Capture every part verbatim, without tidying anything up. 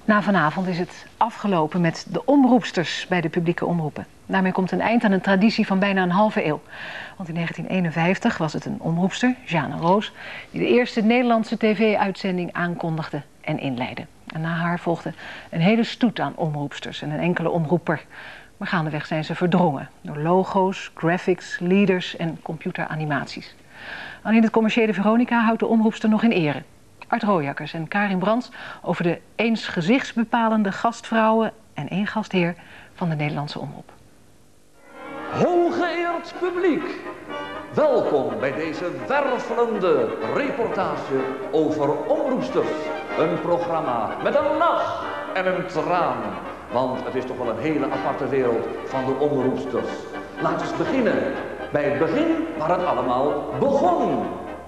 Na vanavond is het afgelopen met de omroepsters bij de publieke omroepen. Daarmee komt een eind aan een traditie van bijna een halve eeuw. Want in negentien eenenvijftig was het een omroepster, Jeanne Roos, die de eerste Nederlandse tv-uitzending aankondigde en inleidde. En na haar volgde een hele stoet aan omroepsters en een enkele omroeper. Maar gaandeweg zijn ze verdrongen door logo's, graphics, leaders en computeranimaties. Alleen het commerciële Veronica houdt de omroepster nog in ere. Art Rooijakkers en Karin Brands over de eens gezichtsbepalende gastvrouwen en één gastheer van de Nederlandse omroep. Hooggeëerd publiek, welkom bij deze wervelende reportage over omroepsters. Een programma met een lach en een traan. Want het is toch wel een hele aparte wereld van de omroepsters. Laten we eens beginnen bij het begin waar het allemaal begon.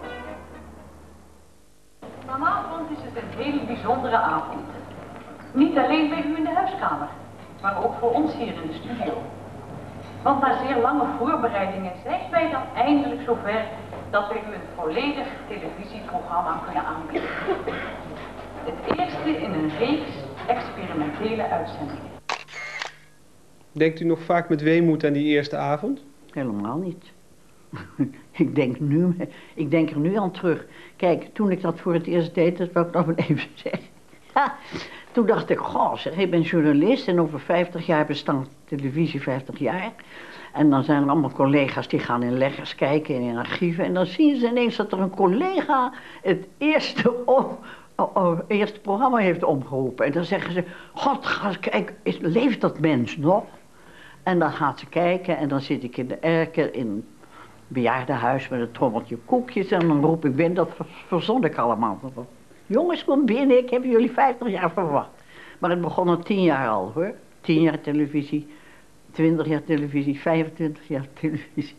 Vanavond is het een hele bijzondere avond. Niet alleen bij u in de huiskamer, maar ook voor ons hier in de studio. Want na zeer lange voorbereidingen zijn wij dan eindelijk zover dat we u een volledig televisieprogramma kunnen aanbieden. Het eerste in een reeks experimentele uitzendingen. Denkt u nog vaak met weemoed aan die eerste avond? Helemaal niet. ik, denk nu, ik denk er nu aan terug. Kijk, toen ik dat voor het eerst deed, dat wil ik nog even zeggen. Ha, toen dacht ik, goh, zeg, ik ben journalist en over vijftig jaar bestaat televisie vijftig jaar. En dan zijn er allemaal collega's die gaan in leggers kijken en in archieven. En dan zien ze ineens dat er een collega het eerste, op, oh, oh, eerste programma heeft omgeroepen. En dan zeggen ze, god, ga eens kijken, is, leeft dat mens nog? En dan gaat ze kijken en dan zit ik in de erker in een bejaardenhuis met een trommeltje koekjes. En dan roep ik binnen, dat verzon ik allemaal. Jongens, kom binnen, ik heb jullie vijftig jaar verwacht. Maar het begon al tien jaar al, hoor. Tien jaar televisie, twintig jaar televisie, vijfentwintig jaar televisie.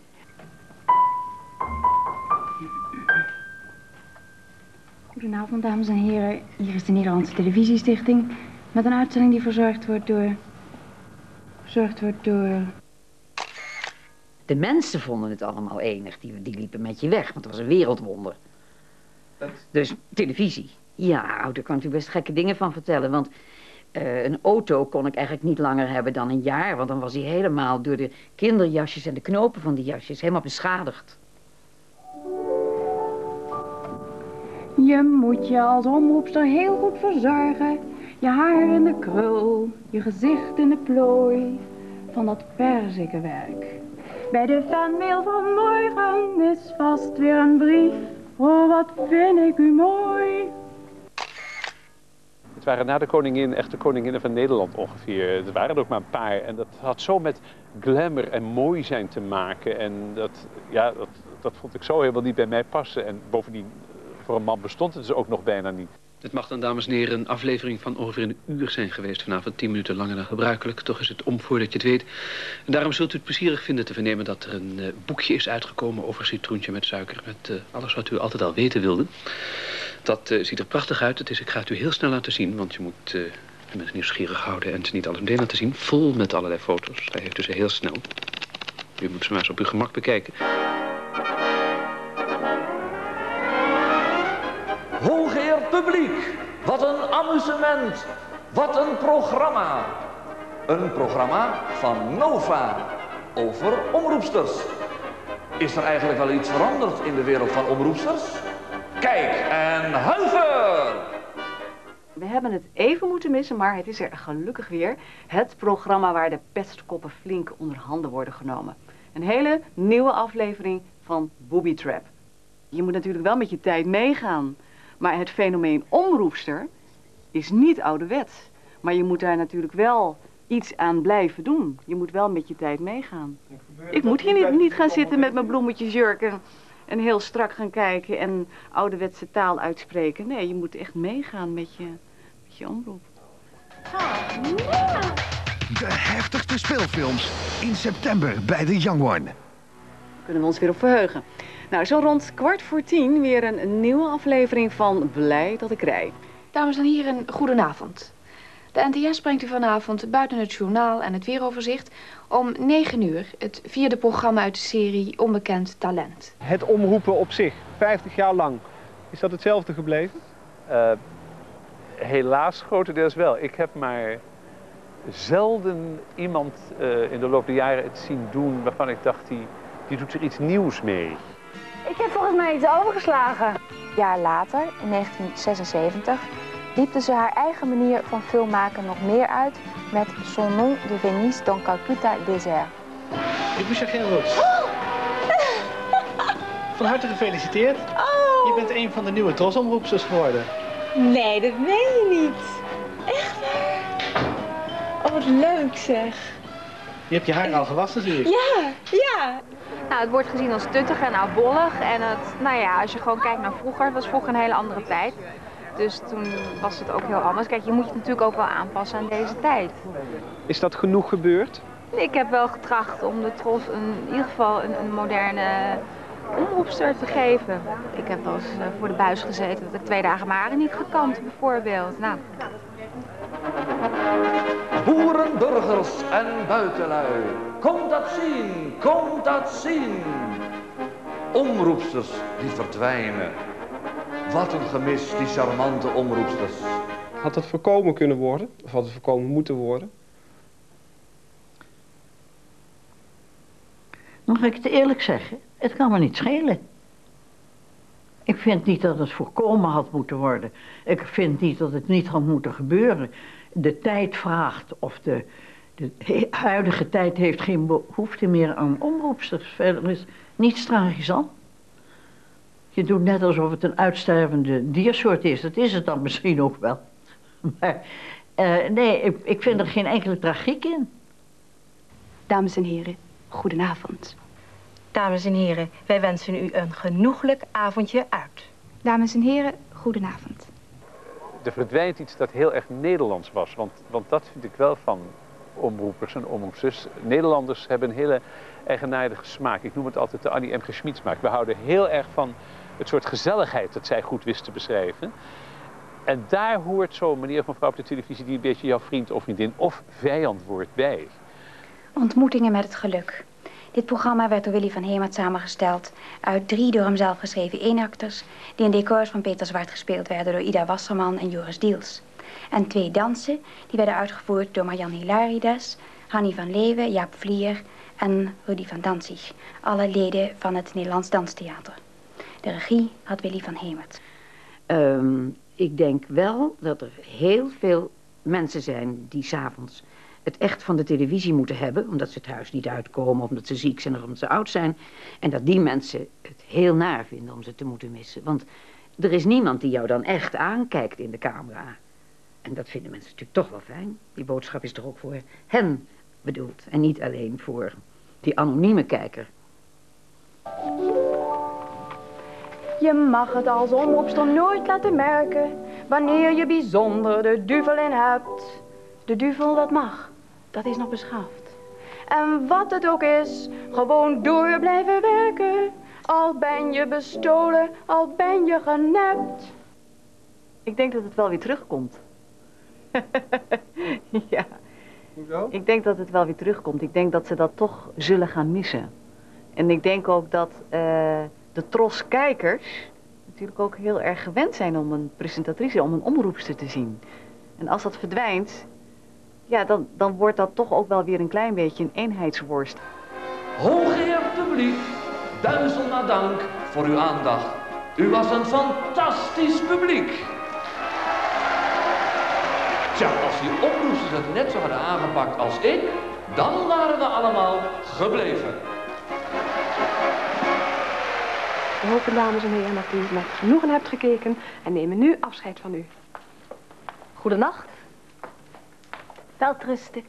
Goedenavond, dames en heren. Hier is de Nederlandse Televisiestichting met een uitzending die verzorgd wordt door... verzorgd wordt door... De mensen vonden het allemaal enig. Die, die liepen met je weg, want het was een wereldwonder. Dat... Dus televisie. Ja, daar kan ik u best gekke dingen van vertellen. Want uh, een auto kon ik eigenlijk niet langer hebben dan een jaar. Want dan was die helemaal door de kinderjasjes en de knopen van die jasjes helemaal beschadigd. Je moet je als omroepster heel goed verzorgen. Je haar in de krul, je gezicht in de plooi. Van dat perzikkenwerk. Bij de fanmail van morgen is vast weer een brief. Oh, wat vind ik u mooi. Het waren na de koningin echt de koninginnen van Nederland ongeveer. Er waren er ook maar een paar. En dat had zo met glamour en mooi zijn te maken. En dat, ja, dat, dat vond ik zo helemaal niet bij mij passen. En bovendien, voor een man bestond het dus ook nog bijna niet. Het mag dan, dames en heren, een aflevering van ongeveer een uur zijn geweest. Vanavond tien minuten langer dan gebruikelijk. Toch is het om voordat je het weet. En daarom zult u het plezierig vinden te vernemen dat er een uh, boekje is uitgekomen over citroentje met suiker. Met uh, alles wat u altijd al weten wilde. Dat uh, ziet er prachtig uit. Het is, ik ga het u heel snel laten zien, want je moet uh, de mensen nieuwsgierig houden en ze niet alles meteen laten zien. Vol met allerlei foto's. Hij heeft dus heel snel. U moet ze maar eens op uw gemak bekijken. Hooggeëerd publiek, wat een amusement, wat een programma. Een programma van Nova over omroepsters. Is er eigenlijk wel iets veranderd in de wereld van omroepsters? Kijk en huiver! We hebben het even moeten missen, maar het is er gelukkig weer. Het programma waar de pestkoppen flink onder handen worden genomen. Een hele nieuwe aflevering van Booby Trap. Je moet natuurlijk wel met je tijd meegaan. Maar het fenomeen omroepster is niet ouderwets. Maar je moet daar natuurlijk wel iets aan blijven doen. Je moet wel met je tijd meegaan. Ik moet hier niet, niet gaan zitten met mijn bloemetjesjurk en, en heel strak gaan kijken en ouderwetse taal uitspreken. Nee, je moet echt meegaan met je, met je omroep. De heftigste speelfilms in september bij de Young One. Kunnen we ons weer op verheugen. Nou, zo rond kwart voor tien weer een nieuwe aflevering van Blij dat ik rij. Dames en heren, goedenavond. De N T S brengt u vanavond buiten het journaal en het weeroverzicht om negen uur het vierde programma uit de serie Onbekend Talent. Het omroepen op zich, vijftig jaar lang, is dat hetzelfde gebleven? Uh, Helaas grotendeels wel. Ik heb maar zelden iemand uh, in de loop der jaren het zien doen waarvan ik dacht, die, die doet er iets nieuws mee. Ik heb volgens mij iets overgeslagen. Een jaar later, in negentien zesenzeventig, diepte ze haar eigen manier van filmmaken nog meer uit met Son nom de Venise dans Calcutta Désert. Ik moest je geen roos. Oh. Van harte gefeliciteerd. Oh. Je bent een van de nieuwe trosomroepsters geworden. Nee, dat meen je niet. Echt waar? Oh, wat leuk zeg. Je hebt je haar al gewassen, zie ik. Ja, ja. Nou, het wordt gezien als tuttig en oudbollig. En het, nou ja, als je gewoon kijkt naar vroeger, het was vroeger een hele andere tijd. Dus toen was het ook heel anders. Kijk, je moet je natuurlijk ook wel aanpassen aan deze tijd. Is dat genoeg gebeurd? Ik heb wel getracht om de Tros een, in ieder geval een, een moderne omroepster te geven. Ik heb wel eens uh, voor de buis gezeten dat ik twee dagen mijn haren niet gekamd, bijvoorbeeld. Nou. Boeren, burgers en buitenlui, komt dat zien, komt dat zien. Omroepsters die verdwijnen. Wat een gemis, die charmante omroepsters. Had het voorkomen kunnen worden? Of had het voorkomen moeten worden? Mag ik het eerlijk zeggen? Het kan me niet schelen. Ik vind niet dat het voorkomen had moeten worden. Ik vind niet dat het niet had moeten gebeuren. De tijd vraagt, of de, de huidige tijd heeft geen behoefte meer aan omroepsters. Verder is niets tragisch aan. Je doet net alsof het een uitstervende diersoort is. Dat is het dan misschien ook wel. Maar uh, nee, ik, ik vind er geen enkele tragiek in. Dames en heren, goedenavond. Dames en heren, wij wensen u een genoeglijk avondje uit. Dames en heren, goedenavond. Er verdwijnt iets dat heel erg Nederlands was. Want, want dat vind ik wel van omroepers en omroepsters. Nederlanders hebben een hele eigenaardige smaak. Ik noem het altijd de Annie M G Schmid smaak. We houden heel erg van het soort gezelligheid dat zij goed wist te beschrijven. En daar hoort zo'n meneer of mevrouw op de televisie die een beetje jouw vriend of vriendin of vijand wordt bij. Ontmoetingen met het geluk. Dit programma werd door Willy van Hemert samengesteld uit drie door hem zelf geschreven eenakters die in decors van Peter Zwart gespeeld werden door Ida Wasserman en Joris Diels. En twee dansen die werden uitgevoerd door Marjan Hilarides, Hannie van Leeuwen, Jaap Vlier en Rudy van Danzig, alle leden van het Nederlands Danstheater. De regie had Willy van Hemert. Um, ik denk wel dat er heel veel mensen zijn die 's avonds het echt van de televisie moeten hebben, omdat ze het huis niet uitkomen, omdat ze ziek zijn of omdat ze oud zijn. En dat die mensen het heel naar vinden om ze te moeten missen. Want er is niemand die jou dan echt aankijkt in de camera. En dat vinden mensen natuurlijk toch wel fijn. Die boodschap is toch ook voor hen bedoeld en niet alleen voor die anonieme kijker. Je mag het als omroepster nooit laten merken wanneer je bijzonder de duvel in hebt. De duvel, dat mag. Dat is nog beschaafd. En wat het ook is, gewoon door blijven werken. Al ben je bestolen, al ben je genept. Ik denk dat het wel weer terugkomt. Ja. Hoezo? Ik denk dat het wel weer terugkomt. Ik denk dat ze dat toch zullen gaan missen. En ik denk ook dat uh, de troskijkers natuurlijk ook heel erg gewend zijn om een presentatrice, om een omroepster te zien. En als dat verdwijnt, ja, dan, dan wordt dat toch ook wel weer een klein beetje een eenheidsworst. Hooggeëerd publiek, duizend na dank voor uw aandacht. U was een fantastisch publiek. Tja, als die omroepsters het net zo hadden aangepakt als ik, dan waren we allemaal gebleven. We hopen, dames en heren, dat u met genoegen hebt gekeken en nemen nu afscheid van u. Goedenacht. Welterusten.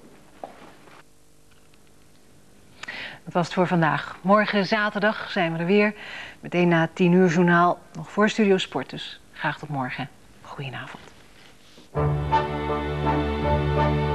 Dat was het voor vandaag. Morgen zaterdag zijn we er weer. Meteen na het tien uur journaal. Nog voor Studio Sport dus. Graag tot morgen. Goedenavond.